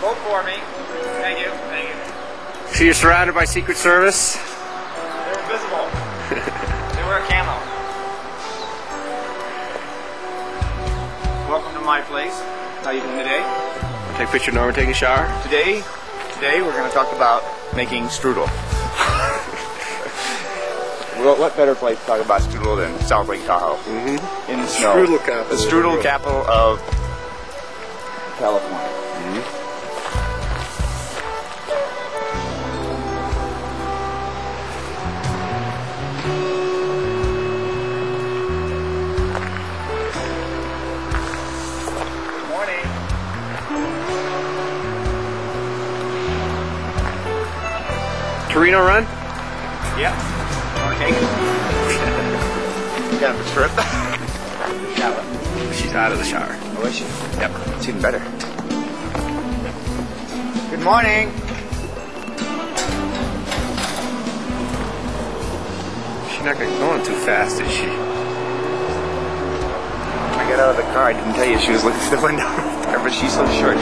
Vote for me. Thank you. Thank you. So you're surrounded by Secret Service? They're invisible. They wear camo. Welcome to my place. How you doing today? Take a picture of Norman taking a shower? Today we're going to talk about making strudel. Well, what better place to talk about strudel than South Lake Tahoe? Mm-hmm. In the snow. Strudel capital. The strudel capital of California. Good morning. Torino run? Yeah. Okay. You got him a trip? Shower. She's out of the shower. Oh, is she? Yep. It's even better. Good morning. She's not going too fast, is she? I got out of the car. I didn't tell you she was looking through the window. But she's so short.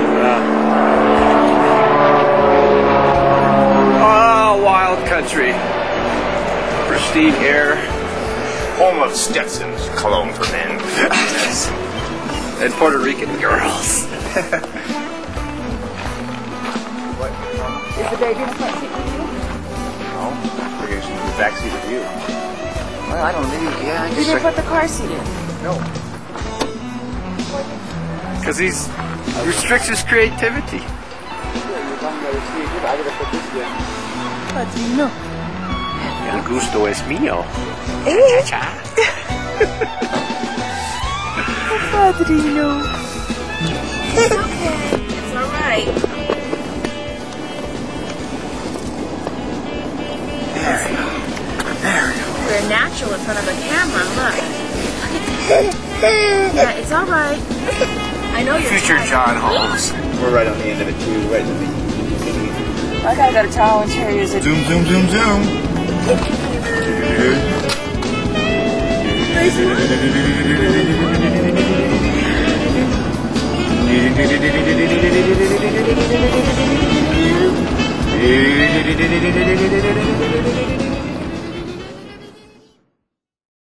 Oh, wild country. Pristine air. Home of Stetson's cologne for men. And Puerto Rican girls. What? Is the baby in the front seat with you? No. We're going to in the back seat with you. Well, I don't know. Yeah, I You guess didn't put the car seat in. No. Because he restricts his creativity. I gotta put this in. Padrino. El gusto es mío. Cha-cha. Padrino. It's okay. It's all right. We're natural in front of the camera. Look. Yeah, it's all right. I know you're Future tired. John Holmes. We're right on the end of it too. Right in the. I gotta go to Towel and Terriers. Zoom, zoom, zoom, zoom.